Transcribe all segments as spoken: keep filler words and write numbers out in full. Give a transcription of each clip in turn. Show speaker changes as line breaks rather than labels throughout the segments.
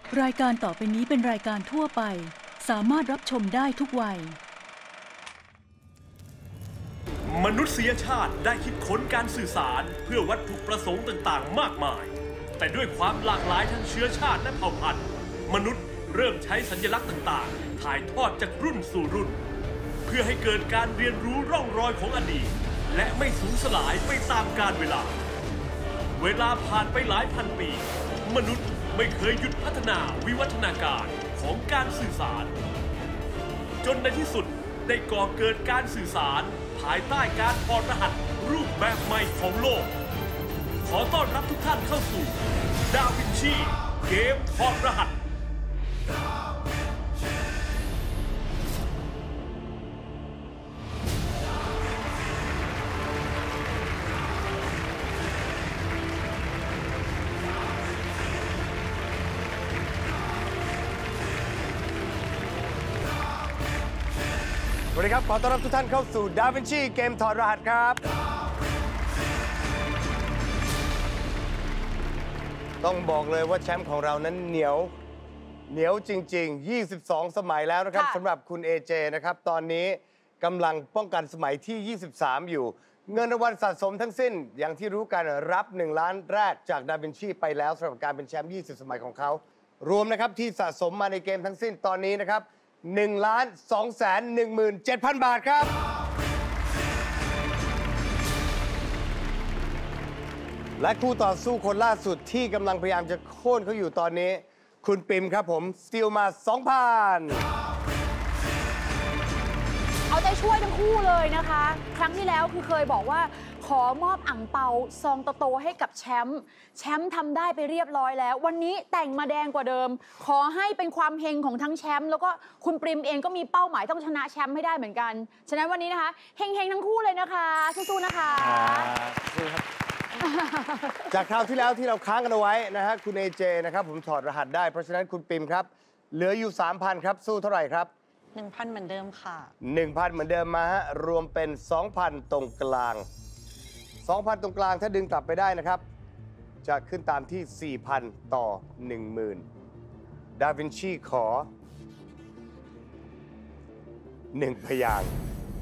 รายการต่อไปนี้เป็นรายการทั่วไปสามารถรับชมได้ทุกวัย
มนุษยชาติได้คิดค้นการสื่อสารเพื่อวัตถุประสงค์ต่างๆมากมายแต่ด้วยความหลากหลายทางเชื้อชาติและเผ่าพันธุ์มนุษย์เริ่มใช้สัญลักษณ์ต่างๆถ่ายทอดจากรุ่นสู่รุ่นเพื่อให้เกิดการเรียนรู้ร่องรอยของอดีตและไม่สูญสลายไปตามกาลเวลาเวลาผ่านไปหลายพันปีมนุษย์ไม่เคยหยุดพัฒนาวิวัฒนาการของการสื่อสารจนในที่สุดได้ก่อเกิดการสื่อสารภายใต้การถอดรหัสรูปแบบใหม่ของโลกขอต้อนรับทุกท่านเข้าสู่ดาวินชีเกมถอดรหัส
สวัสดีครับขอต้อนรับทุกท่านเข้าสู่ดาวินชีเกมถอดรหัสครับต้องบอกเลยว่าแชมป์ของเรานั้นเหนียวเหนียวจริงๆยี่สิบสองสมัยแล้วนะครับสำหรับคุณ เอ เจ นะครับตอนนี้กำลังป้องกันสมัยที่ยี่สิบสามอยู่เงินรางวัลสะสมทั้งสิ้นอย่างที่รู้กันรับหนึ่งล้านแรกจากดาวินชีไปแล้วสำหรับการเป็นแชมป์ยี่สิบสมัยของเขารวมนะครับที่สะสมมาในเกมทั้งสิ้นตอนนี้นะครับหนึ่งล้านสองแสนหนึ่งหมื่นเจ็ดพันบาทครับและคู่ต่อสู้คนล่าสุดที่กำลังพยายามจะโค่นเขาอยู่ตอนนี้คุณปิมครับผมสตีลมา สองพัน
เอาใจช่วยทั้งคู่เลยนะคะครั้งที่แล้วคือเคยบอกว่าขอมอบอั่งเปาซองโตๆให้กับแชมป์แชมป์ทำได้ไปเรียบร้อยแล้ววันนี้แต่งมาแดงกว่าเดิมขอให้เป็นความเฮงของทั้งแชมป์แล้วก็คุณปริมเองก็มีเป้าหมายต้องชนะแชมป์ให้ได้เหมือนกันฉะนั้นวันนี้นะคะเฮงๆทั้งคู่เลยนะคะสู้ๆนะคะ
จากคราวที่แล้วที่เราค้างกันเอาไว้นะฮะคุณ เอ เจ นะครับผมถอดรหัสได้เพราะฉะนั้นคุณปิมครับเหลืออยู่ สามพัน ครับสู้เท่าไหร่ครับ
หนึ่งพัน เหมือนเดิมค่ะ
หนึ่งพัน เหมือนเดิมมาฮะรวมเป็น สองพัน ตรงกลาง สองพัน ตรงกลางถ้าดึงกลับไปได้นะครับจะขึ้นตามที่ สี่พัน ต่อ หนึ่งหมื่น ดาวินชีขอหนึ่งพยางค์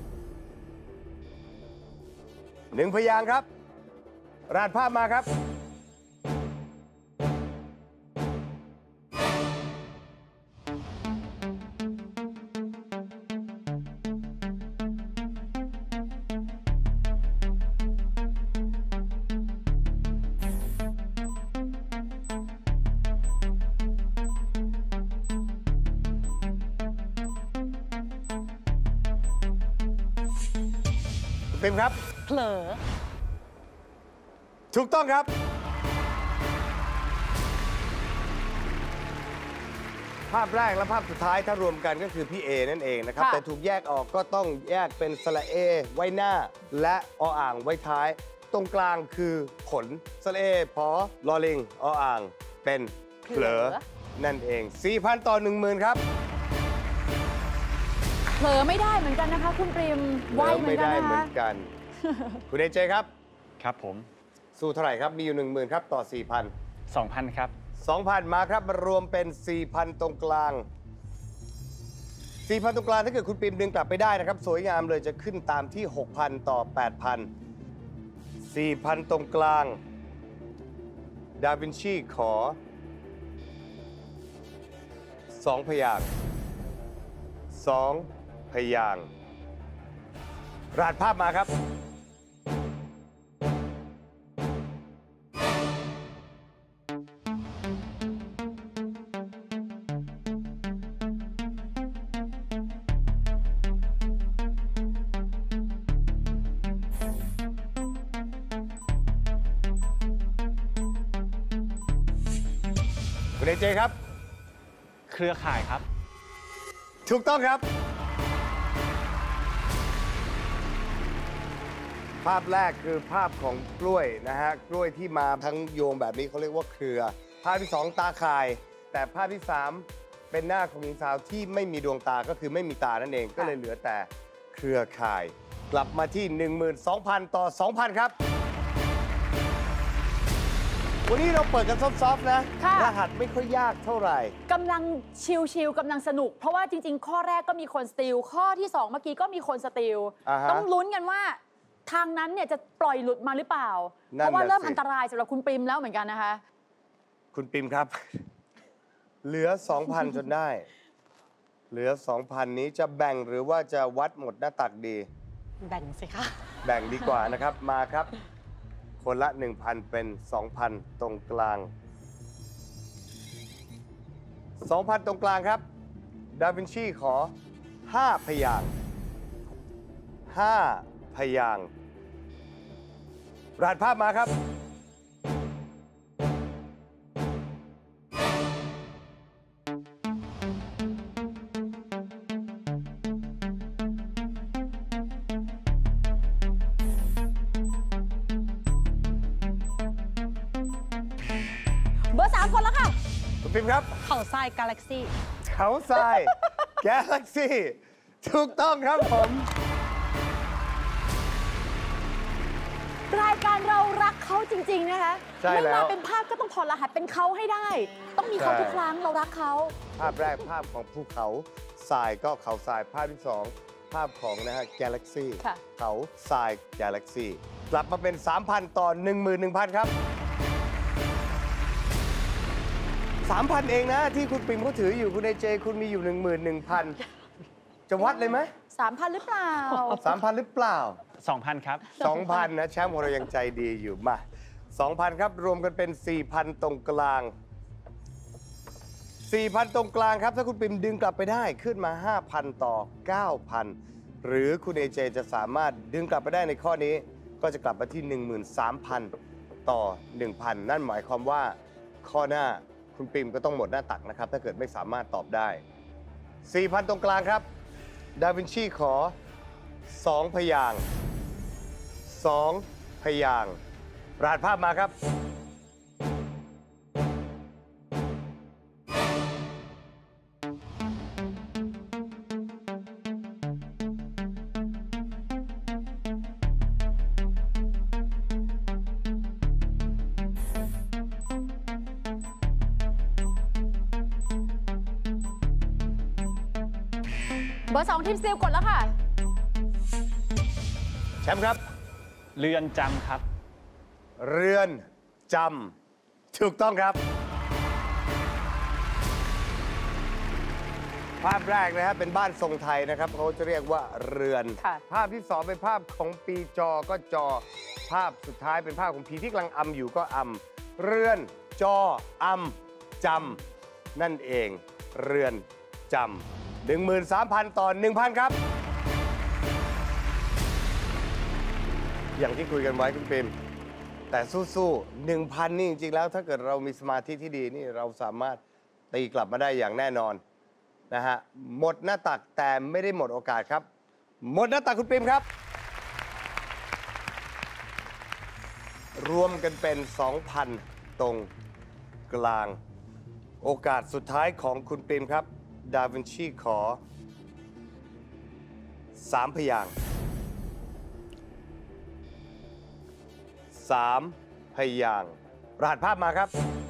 หนึ่งพยางค์ครับรหัสภาพมาครับปิมครับ
เผลอ
ถูกต้องครับภาพแรกและภาพสุดท้ายถ้ารวมกันก็คือพี่เอนั่นเองนะครับแต่ถูกแยกออกก็ต้องแยกเป็นสระเอไว้หน้าและออ่างไว้ท้ายตรงกลางคือผลสระเอพอลอลิงออ่างเป็นเผลอนั่นเอง สี่พัน ต่อ หนึ่งหมื่น ครับ
เผลอไม่ได้เหมือนกันนะคะคุณปริมไวเหมือนกันนะคะไม่ได้เหมือนกัน
คุณ เอ เจ ครับ
ครับผม
สู้เท่าไหร่ครับมีอยู่ หนึ่งหมื่น ครับต่อ สี่พัน
สองพัน ครับ
สองพัน มาครับมารวมเป็น สี่พัน ตรงกลาง สี่พัน ตรงกลางถ้าเกิดคุณปิมดึงกลับไปได้นะครับสวยงามเลยจะขึ้นตามที่ หกพัน ต่อ แปดพัน สี่พัน ตรงกลางดาวินชีขอสองพยางค์สองพยางค์รหัสภาพมาครับคุณ เอ เจ ครับ
เครือข่ายครับ
ถูกต้องครับภาพแรกคือภาพของกล้วยนะฮะกล้วยที่มาทั้งโยงแบบนี้เขาเรียกว่าเครือภาพที่สองตาข่ายแต่ภาพที่สามเป็นหน้าของหญิงสาวที่ไม่มีดวงตาก็คือไม่มีตานั่นเองก็เลยเหลือแต่เครือข่ายกลับมาที่ หนึ่งหมื่นสองพัน ต่อ สองพัน ครับวันนี้เราเปิดกันซอฟๆนะ
ค่ะ
รหัสไม่ค่อยยากเท่าไหร่
กำลังชิลๆกำลังสนุก เพราะว่าจริง ๆ ข้อแรกก็มีคนสติลข้อที่สองเมื่อกี้ก็มีคนสติล
อ่าฮะ
ต้องลุ้นกันว่าทางนั้นเนี่ยจะปล่อยหลุดมาหรือเปล่า
นั่น
เพราะว่า
น่ะ
เริ่ม
สิ
อันตรายสำหรับคุณปริมแล้วเหมือนกันนะคะ
คุณปิมครับ เหลือ สองพัน จนได้ เหลือ สองพัน นี้จะแบ่งหรือว่าจะวัดหมดหน้าตักดี
แบ่งสิคะ
แบ่งดีกว่านะครับ มาครับ คนละ หนึ่งพัน เป็น สองพัน ตรงกลาง สองพัน ตรงกลางครับ ดาวินชีขอ ห้า พยางค์ห้า พยางค์รหัสภาพมาครับ
เบอร์สามคนแล้วค่ะ
คุณปิมครับ
เขาทรายกาแล็กซี่
เขาทราย แกลเล็กซี่ถูกต้องครับผม
รายการเรารักเขาจริง ๆ นะคะ
ใช่
ไม่
แล้
มาว เป็นภาพก็ต้องถอดรหัสเป็นเขาให้ได้ ต้องมีเขา
ใช่
ทุกครั้งเรารักเขา
ภาพแรกภาพของภูเขาทรายก็เขาทรายภาพที่สองภาพของนะฮะ Galaxy
ค่ะ
เขาทราย Galaxy กลับมาเป็น สามพัน ต่อ หนึ่งหมื่นหนึ่งพัน ครับ สามพัน เองนะ ที่คุณปิมเขาถืออยู่คุณเอเจ คุณมีอยู่ หนึ่งหมื่นหนึ่งพัน จะวัดเลยไหม
สามพันหรือเปล่า
สามพัน หรือเปล่า
สองพัน ครับ
สองพัน นะแชมป์ของเรายังใจดีอยู่มา สองพัน ครับ รวมกันเป็น สี่พัน ตรงกลาง สี่พัน ตรงกลางครับ ถ้าคุณปิมดึงกลับไปได้ขึ้นมา ห้าพัน ต่อ เก้าพัน หรือคุณเอเจจะสามารถดึงกลับไปได้ในข้อนี้ ก็จะกลับมาที่ หนึ่งหมื่นสามพัน ต่อ หนึ่งพัน นั่นหมายความว่าข้อหน้าคุณปิมก็ต้องหมดหน้าตักนะครับ ถ้าเกิดไม่สามารถตอบได้ สี่พัน ตรงกลางครับ ดาวินชีขอ สอง พยางค์สอง พยางค์รหัสภาพมาครับ
เบอร์สองทีมสติลกดแล้วค่ะ
แชมป์ครับ
เรือนจำครับ
เรือนจำถูกต้องครับ ภาพแรกนะฮะเป็นบ้านทรงไทยนะครับเขาจะเรียกว่าเรือน
ค่ะ
ภาพที่สองเป็นภาพของปีจอก็จอ ภาพสุดท้ายเป็นภาพของผีที่กำลังอำอยู่ก็อำเรือนจออำจำนั่นเองเรือนจำหนึ่งหมื่นสามพัน ต่อ หนึ่งพัน ครับ อย่างที่คุยกันไว้คุณปิมแต่สู้ๆหนึ่งพัน นี่จริงๆแล้วถ้าเกิดเรามีสมาธิที่ดีนี่เราสามารถตีกลับมาได้อย่างแน่นอนนะฮะหมดหน้าตักแต่ไม่ได้หมดโอกาสครับ หมดหน้าตักคุณปิมครับ รวมกันเป็น สองพัน ตรงกลาง โอกาสสุดท้ายของคุณปิมครับดาวินชีขอ สาม พยางค์สาม พยางค์รหัสภาพมาครับ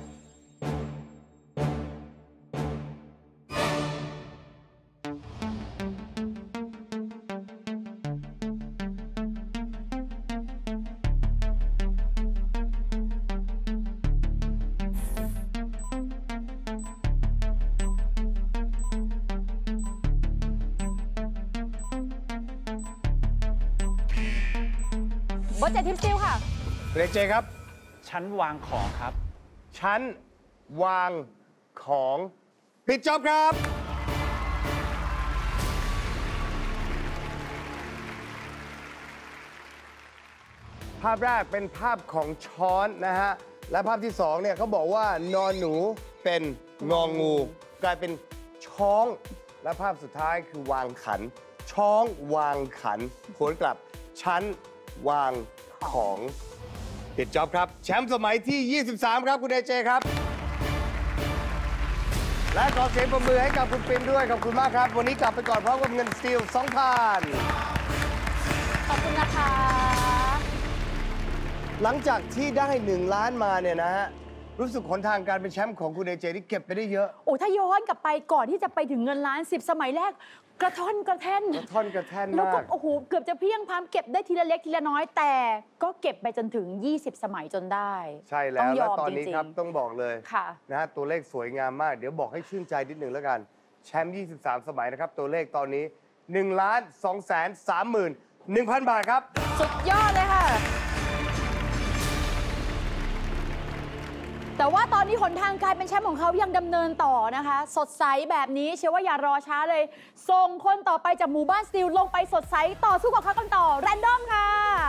เบอร์เจ็ดทีมสติลค่ะ
เรเจครับ
ชั้นวางของครับ
ชั้นวางของผิดจอบครับ ภาพแรกเป็นภาพของช้อนนะฮะ และภาพที่สองเนี่ยเขาบอกว่านอนหนูเป็นงองู กลายเป็นช้อง และภาพสุดท้ายคือวางขัน ช้องวางขันผลกลับชั้นวางของผิดจอบครับ แชมป์สมัยที่ ยี่สิบสาม ครับ คุณเอเจครับ และขอเสียงปรบมือให้กับคุณปิมด้วย ขอบคุณมากครับ วันนี้กลับไปก่อนพร้อมกับเงินสตีล สองพัน
ขอบคุณนะคะ
หลังจากที่ได้หนึ่งล้านมาเนี่ยนะฮะรู้สึกหนทางการเป็นแชมป์ของคุณเอเจที่เก็บไปได้เยอะ
โอ้ถ้าย้อนกลับไปก่อนที่จะไปถึงเงินล้านสิบสมัยแรกกระท่อนกระแท่น
กระท่อนกระแท่น
แล้ว
มา
ก็
ก
โอ้โหเกือบจะเพียงพามเก็บได้ทีละเล็กทีละน้อย แต่ก็เก็บไปจนถึง ยี่สิบ สมัยจนได้
ใช่แล้ว
ต้งย
แล้ว
ม
ตอนนี้
จงๆ
ครับต้องบอกเลย
ค่ะ
นะฮะตัวเลขสวยงามมาก เดี๋ยวบอกให้ชื่นใจนิดหนึ่งแล้วกัน แชมป์ ยี่สิบสาม สมัยนะครับ ตัวเลขตอนนี้ หนึ่งล้านสองแสนสามหมื่นหนึ่งพัน บาทครับ
สุดยอดเลยค่ะ แต่ว่าตอนนี้หนทางการเป็นแชมป์ของเขายังดำเนินต่อนะคะ สดใสแบบนี้เชื่อว่าอย่ารอช้าเลย ส่งคนต่อไปจากหมู่บ้านสตีลลงไปสดใสต่อสู้กับเขากันต่อแรนดอมค่ะ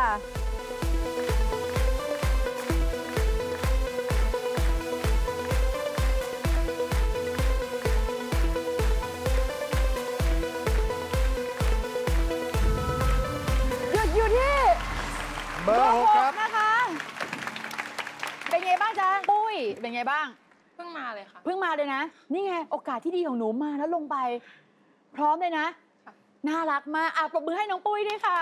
หยุดอยู่ที่
เบอร์หกครับ
นะคะ เป็นไงบ้างจ๊ะ ปุ้ย เป็นไงบ้าง
เพิ่งมาเลยค่ะ
เพิ่งมาเลยนะ นี่ไง โอกาสที่ดีของหนูมาแล้วลงไป พร้อมเลยนะ
ค่ะ
น่ารักมากอ่ะปรบมือให้น้องปุ้ยด้วยค่ะ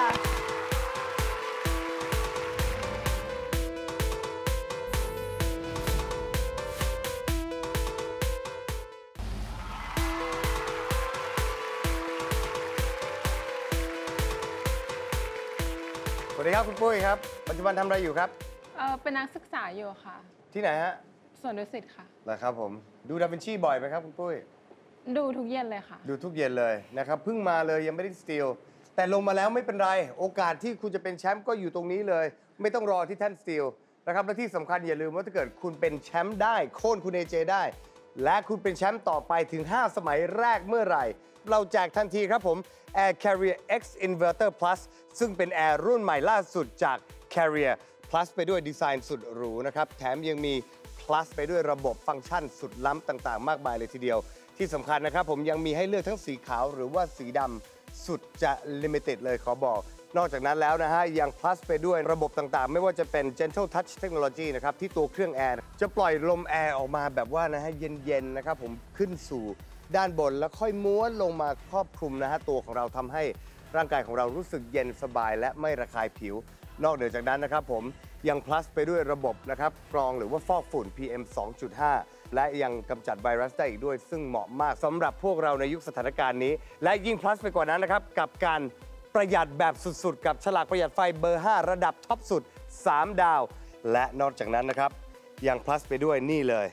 สวัสดีครับคุณปุ้ยครับ ปัจจุบันทำอะไรอยู่ครับ
เออเป็นนักศึกษาอยู่ค่ะ
ที่ไหนฮะ
ส่วนดุสิตค่ะ
เหรอครับผม ดูดาวินชีบ่อยไหมครับคุณปุ้ย
ดูทุกเย็นเลยค่ะ
ดูทุกเย็นเลยนะครับเพิ่งมาเลยยังไม่ได้สตีลแต่ลงมาแล้วไม่เป็นไร โอกาสที่คุณจะเป็นแชมป์ก็อยู่ตรงนี้เลย ไม่ต้องรอที่แท่นสตีลนะครับและที่สำคัญอย่าลืมว่าถ้าเกิดคุณเป็นแชมป์ได้โค่นคุณเอเจได้ และคุณเป็นแชมป์ต่อไปถึง ห้า สมัยแรกเมื่อไหร่ เราแจกทันทีครับผม Air Carrier X Inverter Plus ซึ่งเป็นแอร์รุ่นใหม่ล่าสุดจาก Carrier Plus ไปด้วยดีไซน์สุดหรูนะครับแถมยังมี Plus ไปด้วยระบบฟังก์ชันสุดล้ำต่างๆ มากมายเลยทีเดียว ที่สำคัญนะครับผมยังมีให้เลือกทั้งสีขาวหรือว่าสีดำสุดจะ limited เลยขอบอก นอกจากนั้นแล้วนะฮะยัง plus ไปด้วยระบบต่างๆ ไม่ว่าจะเป็น gentle touch technology นะครับที่ตัวเครื่องแอร์จะปล่อยลมแอร์ออกมาแบบว่านะฮะเย็นๆนะครับผมขึ้นสู่ด้านบนแล้วค่อยม้วนลงมาครอบคลุมนะฮะตัวของเราทำให้ร่างกายของเรารู้สึกเย็นสบายและไม่ระคายผิว นอกเหนือจากนั้นนะครับผมยัง plus ไปด้วยระบบนะครับกรองหรือว่าฟอกฝุ่น พี เอ็ม สองจุดห้า และยังกำจัดไวรัสได้อีกด้วยซึ่งเหมาะมากสำหรับพวกเราในยุคสถานการณ์นี้ และยิ่ง plus ไปกว่านั้นนะครับกับการประหยัดแบบสุดๆ กับฉลากประหยัดไฟเบอร์ ห้า ระดับท็อปสุด สาม ดาว และนอกจากนั้นนะครับยัง plus ไปด้วยนี่เลย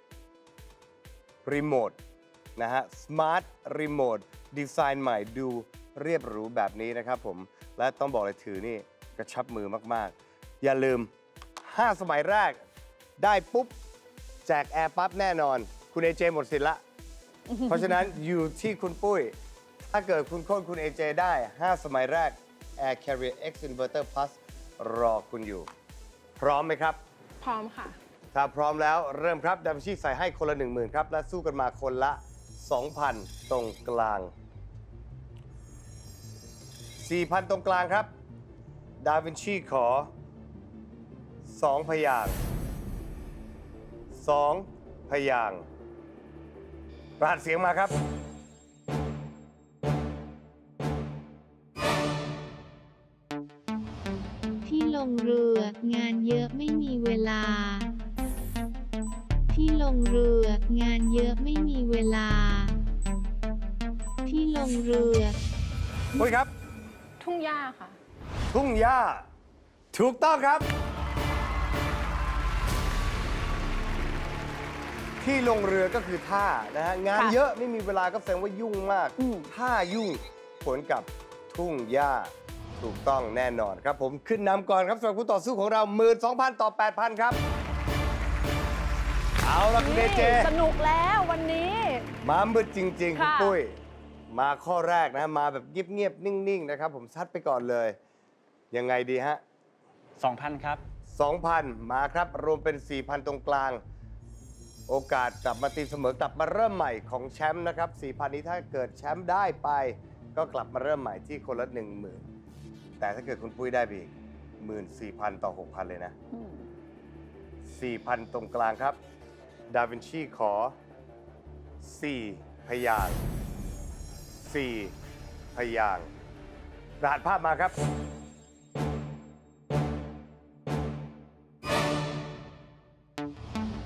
รีโมทนะฮะสมาร์ทรีโมทดีไซน์ใหม่ดูเรียบหรูแบบนี้นะครับผมและต้องบอกเลยถือนี่กระชับมือมากๆ อย่าลืม ห้า สมัยแรกได้ปุ๊บ แจกแอร์ปั๊บแน่นอน คุณเอเจหมดสิทธิ์ละ เพราะฉะนั้นอยู่ที่คุณปุ้ย ถ้าเกิดคุณโค่นคุณเอเจได้ ห้า สมัยแรก Air Carrier X Inverter Plus รอคุณอยู่ พร้อมไหมครับ
พร้อมค่ะ
ถ้าพร้อมแล้วเริ่มครับดาวินชีใส่ให้คนละ หนึ่งหมื่น ครับ และสู้กันมาคนละ สองพัน ตรงกลาง สี่พัน ตรงกลางครับ ดาวินชีขอ สอง พยางค์สอง พยางค์รหัสเสียงมาครับ
ที่ลงเรืองานเยอะไม่มีเวลา ที่ลงเรืองานเยอะไม่มีเวลา ที่ลงเรือ
ปุ้ยครับ
ทุ่งหญ้าค่ะ
ทุ่งหญ้า ถูกต้องครับ ที่ลงเรือก็คือท่านะฮะงาน
ค่ะ
เยอะไม่มีเวลาก็แสดงว่ายุ่งมาก
อืม
ถ้ายุ่งผลกับทุ่งหญ้าถูกต้องแน่นอนครับผมขึ้นนำก่อนครับสำหรับคู่ต่อสู้ของเรา หนึ่งหมื่นสองพัน ต่อ แปดพัน ครับ เอาละคุณเอเจ
สนุกแล้ววันนี้
มามืดจริง ๆ คุณ
ค่ะ
ปุ้ย มาข้อแรกนะ มาแบบเงียบๆ นิ่ง ๆ นะครับ ผมซัดไปก่อนเลย ยังไงดีฮะ
สองพัน ครับ
สองพัน มาครับ รวมเป็น สี่พัน ตรงกลาง โอกาสกลับมาตีเสมอกลับมาเริ่มใหม่ของแชมป์นะครับ สี่พัน นี้ถ้าเกิดแชมป์ได้ไป ก็กลับมาเริ่มใหม่ที่คนละ หนึ่งหมื่น แต่ถ้าเกิดคุณปุ้ยได้ไปอีก หนึ่งหมื่นสี่พัน ต่อ หกพัน เลยนะ
อืม
สี่พัน ตรงกลางครับ ดาวินชีขอ สี่ พยางค์สี่ พยางค์รหัสภาพมาครับ
ท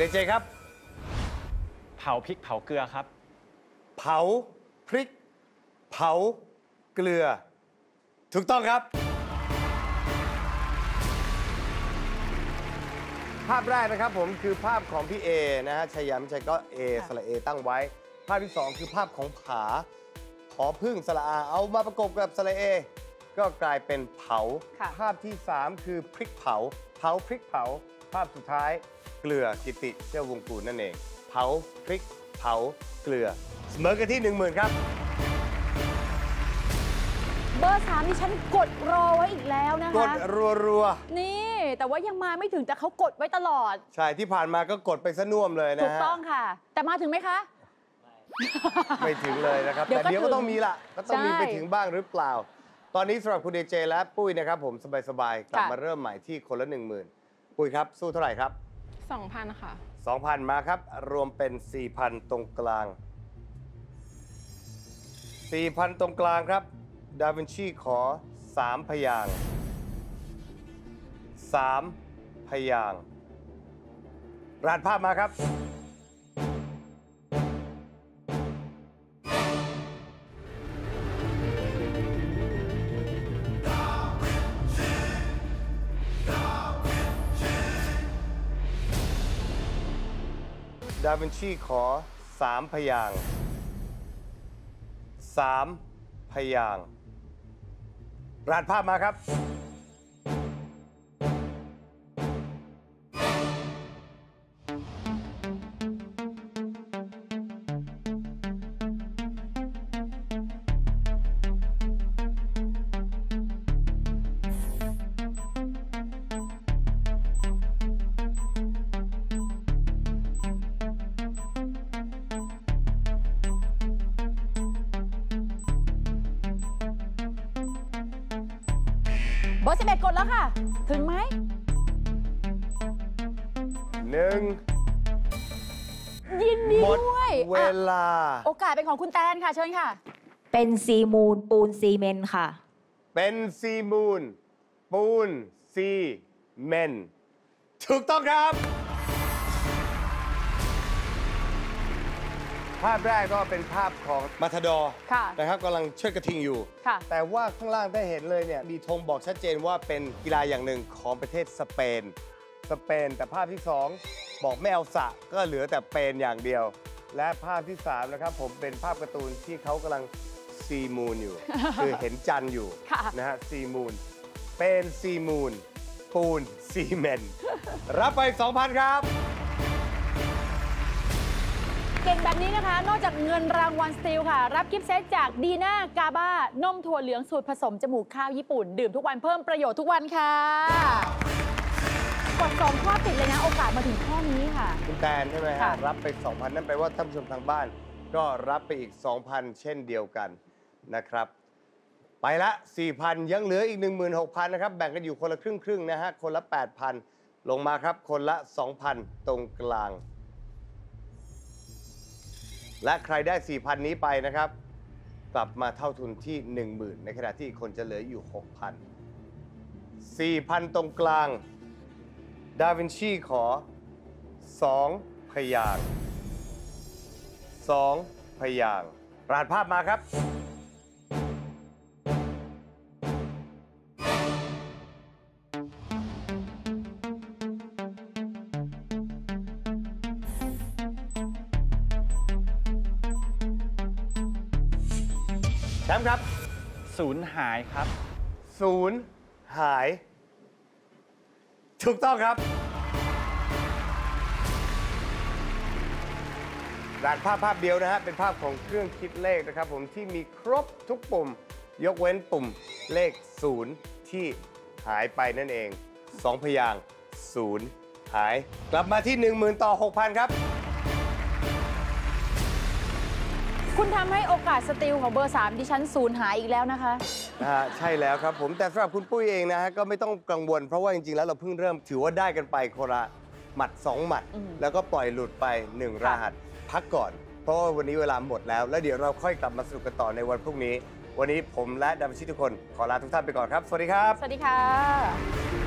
เอเจครับ
เผาพริกเผาเกลือครับ
เผาพริก เผาเกลือ ถูกต้องครับ ภาพแรกนะครับผมคือภาพของพี่เอนะฮะชัยยามิชัยก็เอสระเอตั้งไว้ ภาพที่สองคือภาพของผาขอพึ่งสระอาเอามาประกบกับสระเอก็กลายเป็นเผา
ค่ะ
ภาพที่สามคือพริกเผา เผาพริกเผา ภาพสุดท้ายเกลือกิติเจ้าวงกูลนั่นเอง เผาพริกเผาเกลือเสมอกันที่ หนึ่งหมื่น ครับ
เบอร์สามที่ฉันกดรอไว้อีกแล้วนะคะ
กดรัว
นี่ แต่ว่ายังมาไม่ถึงแต่เขากดไว้ตลอด
ๆ ใช่ที่ผ่านมาก็กดไปซะน่วมเลยนะ
ถูก
ฮะ
ต้องค่ะ แต่มาถึงไหมคะ
ไม่ถึงเลยนะครับ
เดี๋ยว
แต่เดี๋ยว
ก็
ก็
ถึง
ต้องมีละก็ต้องมี
ใช่
ไปถึงบ้างหรือเปล่า ตอนนี้สำหรับคุณเอเจและปุ้ยนะครับผมสบายๆกลับ
ค่ะ
มาเริ่มใหม่ที่คนละ หนึ่งหมื่น ปุ้ยครับ สู้เท่าไหร่ครับ
สองพันค่ะ
สองพัน มาครับ รวมเป็น สี่พัน ตรงกลาง สี่พัน ตรงกลางครับ ดาวินชีขอ สาม พยางค์ สาม พยางค์รหัสภาพมาครับ ดาวินชีขอ สาม พยางค์ สาม พยางค์รหัสภาพมาครับ
เบอร์สิบเอ็ดกดแล้วค่ะ ถึงไหม
หนึ่ง
ยินดี
หมด
ด้วย
เว
อ่ะ
ลา
โอกาสเป็นของคุณแตนค่ะ เชิญค่ะ
เป็นซีมูนปูนซีเมนต์ค่ะ
เป็นซีมูนปูนซีเมนต์ถูกต้องครับ ภาพแรกก็เป็นภาพของมาทาดอร์
ค่ะ
นะครับกำลังเชิดกระทิงอยู่
ค่ะ
แต่ว่าข้างล่างได้เห็นเลยเนี่ยมีธงบอกชัดเจนว่าเป็นกีฬาอย่างหนึ่งของประเทศสเปน สเปน แต่ภาพที่สองบอกไม่เอาสระก็เหลือแต่เปนอย่างเดียว และภาพที่สามนะครับผมเป็นภาพการ์ตูนที่เขากำลังซีมูนอยู่ คือเห็นจันทร์อยู่
ค่ะ
นะฮะซีมูนเป็นซีมูนปูนซีเมนต์รับไป สองพัน ครับ
เก่งแบบนี้นะคะ นอกจากเงินรางวัลสตีลค่ะ รับกิฟต์เซตจากดีน่ากาบ้านมถั่วเหลืองสูตรผสมจมูกข้าวญี่ปุ่น ดื่มทุกวันเพิ่มประโยชน์ทุกวันค่ะกดสองข้อติดเลยนะ โอกาสมาถึงข้อนี้ค่ะ
คุณแตนใช่ไหมฮะ
ค่ะ
รับไป สองพัน นั่นแปลว่าท่านผู้ชมทางบ้าน ก็รับไปอีก สองพัน เช่นเดียวกันนะครับ ไปละ สี่พัน ยังเหลืออีก หนึ่งหมื่นหกพัน นะครับ แบ่งกันอยู่คนละครึ่งครึ่งๆนะฮะ คนละ แปดพัน ลงมาครับ คนละ สองพัน ตรงกลาง และใครได้ สี่พัน นี้ไปนะครับ กลับมาเท่าทุนที่ หนึ่งหมื่น ในขณะที่อีกคนจะเหลืออยู่ หกพัน สี่พัน ตรงกลาง ดาวินชีขอ สอง พยางค์สอง พยางค์รหัสภาพมาครับ แชมป์ครับ
ศูนย์หายครับ
ศูนย์หาย ถูกต้องครับรหัสภาพภาพเดียวนะฮะ เป็นภาพของเครื่องคิดเลขนะครับผมที่มีครบทุกปุ่ม ยกเว้นปุ่มเลขศูนย์ที่หายไปนั่นเอง สอง พยางค์ศูนย์หาย กลับมาที่ หนึ่งหมื่น ต่อ หกพัน ครับ
คุณทำให้โอกาสสติลของเบอร์สามดิฉันสูญหายอีกแล้วนะคะ
นะฮะใช่แล้วครับผมแต่สำหรับคุณปุ้ยเองนะฮะก็ไม่ต้องกังวล เพราะว่าจริงๆแล้วเราเพิ่งเริ่มถือว่าได้กันไปคนละหมัดสองหมัด
อืม
แล้วก็ปล่อยหลุดไปหนึ่งรหัสพักก่อน เพราะว่าวันนี้เวลาหมดแล้ว แล้วเดี๋ยวเราค่อยกลับมาสนุกกันต่อในวันพรุ่งนี้ วันนี้ผมและดัมชิตทุกคนขอลาทุกท่านไปก่อนครับ สวัสดีครับ
สวัสดีค่ะ